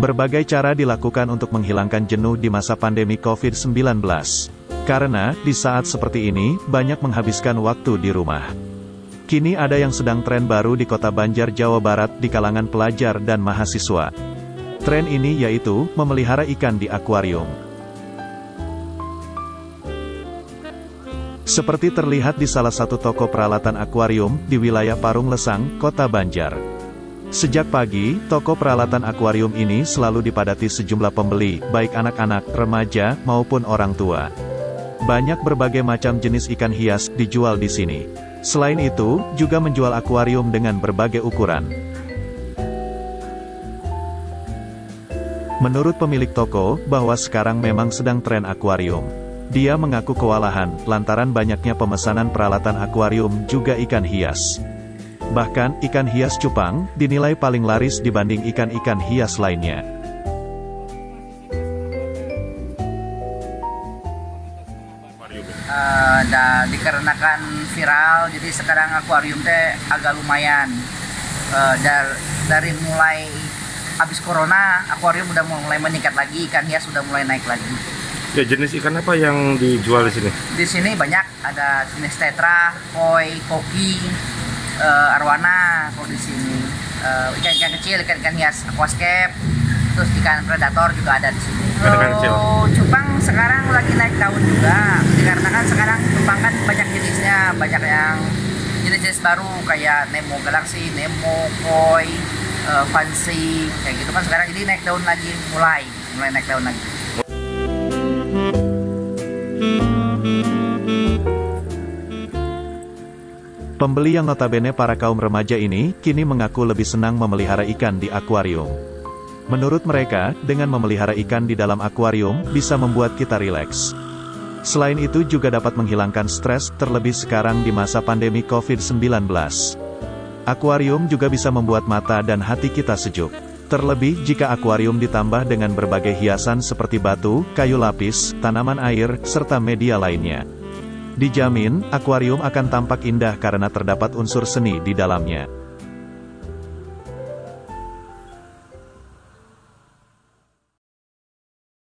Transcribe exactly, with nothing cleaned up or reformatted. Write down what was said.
Berbagai cara dilakukan untuk menghilangkan jenuh di masa pandemi covid sembilan belas. Karena, di saat seperti ini, banyak menghabiskan waktu di rumah. Kini ada yang sedang tren baru di kota Banjar, Jawa Barat di kalangan pelajar dan mahasiswa. Tren ini yaitu, memelihara ikan di akuarium. Seperti terlihat di salah satu toko peralatan akuarium, di wilayah Parung Lesang, Kota Banjar. Sejak pagi, toko peralatan akuarium ini selalu dipadati sejumlah pembeli, baik anak-anak, remaja, maupun orang tua. Banyak berbagai macam jenis ikan hias dijual di sini. Selain itu, juga menjual akuarium dengan berbagai ukuran. Menurut pemilik toko, bahwa sekarang memang sedang tren akuarium. Dia mengaku kewalahan, lantaran banyaknya pemesanan peralatan akuarium juga ikan hias. Bahkan, ikan hias cupang, dinilai paling laris dibanding ikan-ikan hias lainnya. Uh, dan dikarenakan viral, jadi sekarang akuarium teh agak lumayan. Uh, dar, dari mulai habis corona, akuarium udah mulai meningkat lagi, ikan hias sudah mulai naik lagi. Ya, jenis ikan apa yang dijual di sini? Di sini banyak, ada jenis tetra, koi, koki, uh, arwana. Kalau di sini uh, ikan-ikan kecil, ikan-ikan hias, aquascape, terus ikan predator juga ada di sini. Kalau cupang sekarang lagi naik daun juga, karena kan sekarang cupang kan banyak jenisnya, banyak yang jenis-jenis baru kayak Nemo Galaxy, Nemo, koi, uh, fancy, kayak gitu kan sekarang jadi naik daun lagi, mulai mulai naik daun lagi. Pembeli yang notabene para kaum remaja ini, kini mengaku lebih senang memelihara ikan di akuarium. Menurut mereka, dengan memelihara ikan di dalam akuarium, bisa membuat kita rileks. Selain itu juga dapat menghilangkan stres, terlebih sekarang di masa pandemi covid sembilan belas. Akuarium juga bisa membuat mata dan hati kita sejuk. Terlebih jika akuarium ditambah dengan berbagai hiasan seperti batu, kayu lapis, tanaman air, serta media lainnya. Dijamin, akuarium akan tampak indah karena terdapat unsur seni di dalamnya.